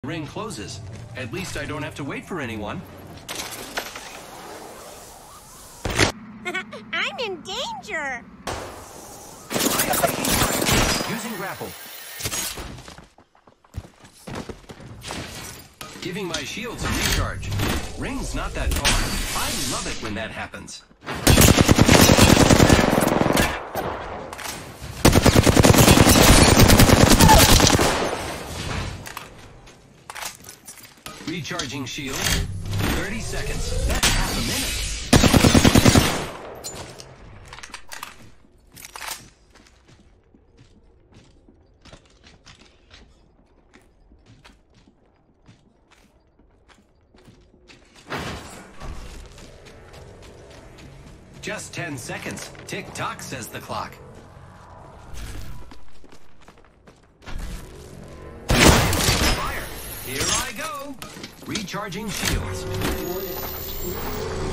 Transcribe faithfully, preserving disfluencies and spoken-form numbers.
ring closes. At least I don't have to wait for anyone. I'm in danger! Using grapple. Giving my shields a recharge. Ring's not that far. I love it when that happens. Recharging shield. thirty seconds. That's half a minute. Just ten seconds. Tick-tock, says the clock. Fire! Here I go! Recharging shields.